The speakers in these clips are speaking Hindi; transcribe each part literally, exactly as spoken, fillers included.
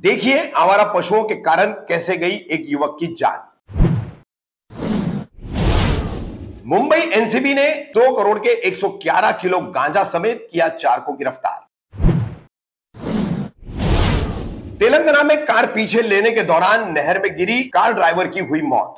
देखिए आवारा पशुओं के कारण कैसे गई एक युवक की जान। मुंबई एनसीबी ने दो करोड़ के एक सौ ग्यारह किलो गांजा समेत किया चार को गिरफ्तार। तेलंगाना में कार पीछे लेने के दौरान नहर में गिरी, कार ड्राइवर की हुई मौत।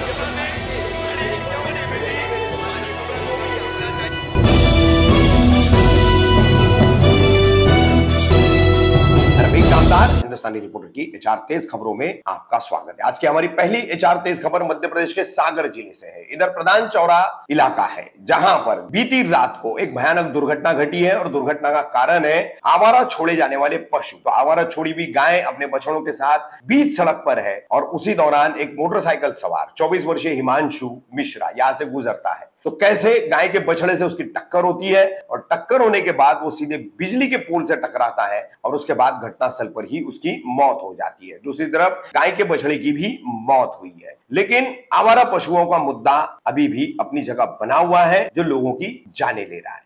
हिंदुस्तानी रिपोर्टर की एचआर तेज खबरों में आपका स्वागत है। आज की हमारी पहली एचआर तेज खबर मध्य प्रदेश के सागर जिले से है। इधर प्रधान चौरा इलाका है, जहां पर बीती रात को एक भयानक दुर्घटना घटी है और दुर्घटना का कारण है आवारा छोड़े जाने वाले पशु। तो आवारा छोड़ी हुई गाय अपने बछड़ों के साथ बीच सड़क पर है और उसी दौरान एक मोटरसाइकिल सवार चौबीस वर्षीय हिमांशु मिश्रा यहां से गुजरता है। तो कैसे गाय के बछड़े से उसकी टक्कर होती है और टक्कर होने के बाद वो सीधे बिजली के पोल से टकराता है और उसके बाद घटनास्थल पर ही उसकी मौत हो जाती है। दूसरी तरफ गाय के बछड़े की भी मौत हुई है। लेकिन आवारा पशुओं का मुद्दा अभी भी अपनी जगह बना हुआ है, जो लोगों की जाने ले रहा है।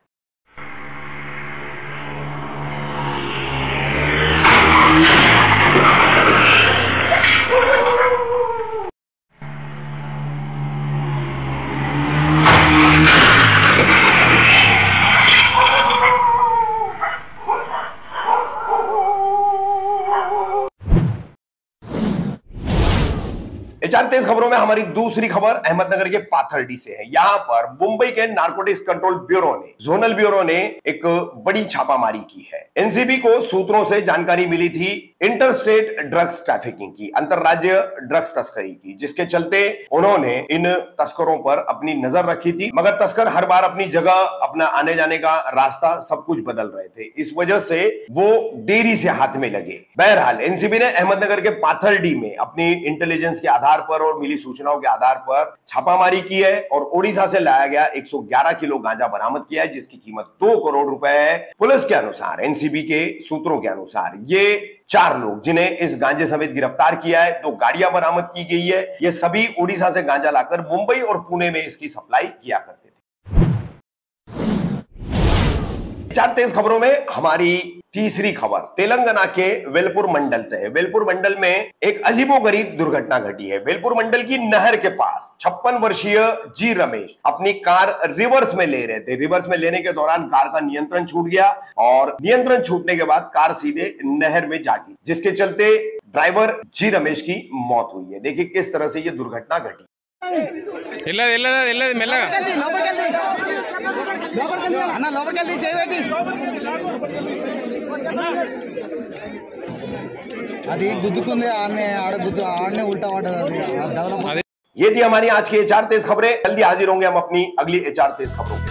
एचआर तेज खबरों में हमारी दूसरी खबर अहमदनगर के पाथरडी से है। यहां पर मुंबई के नारकोटिक्स कंट्रोल ब्यूरो ने जोनल ब्यूरो ने एक बड़ी छापामारी की है। एनसीबी को सूत्रों से जानकारी मिली थी इंटर स्टेट ड्रग्स ट्रैफिकिंग की, अंतरराज्य ड्रग्स तस्करी की, जिसके चलते उन्होंने इन तस्करों पर अपनी नजर रखी थी। मगर तस्कर हर बार अपनी जगह, अपना आने जाने का रास्ता सब कुछ बदल रहे थे। इस वजह से वो देरी से हाथ में लगे। बहरहाल एनसीबी ने अहमदनगर के पाथरडी में अपनी इंटेलिजेंस के आधार पर और मिली सूचनाओं के आधार पर छापामारी की है और ओडिशा से लाया गया एक सौ ग्यारह किलो गांजा बरामद किया है, जिसकी कीमत दो करोड़ रुपए है। पुलिस के अनुसार, एनसीबी के सूत्रों के अनुसार, ये चार लोग जिन्हें इस गांजे समेत गिरफ्तार किया है, दो गाड़ियां बरामद की गई है, ये सभी ओडिशा से गांजा लाकर मुंबई और पुणे में इसकी सप्लाई किया करते थे। चार तेज खबरों में हमारी तीसरी खबर तेलंगाना के वेलपुर मंडल से है। वेलपुर मंडल में एक अजीबोगरीब दुर्घटना घटी है। वेलपुर मंडल की नहर के पास छप्पन वर्षीय जी रमेश अपनी कार रिवर्स में ले रहे थे। रिवर्स में लेने के दौरान कार का नियंत्रण छूट गया और नियंत्रण छूटने के बाद कार सीधे नहर में जा गिरी, जिसके चलते ड्राइवर जी रमेश की मौत हुई है। देखिए किस तरह से यह दुर्घटना घटी। ये थी हमारी आज की एचआर तेज खबरें। जल्दी हाजिर होंगे हम अपनी अगली एचआर तेज खबरों के